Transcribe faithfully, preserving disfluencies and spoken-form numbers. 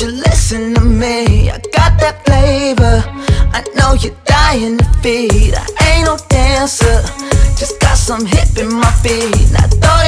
you listen to me? I got that flavor, I know you're dying to feed. I ain't no dancer, just got some hip in my feet. Now throw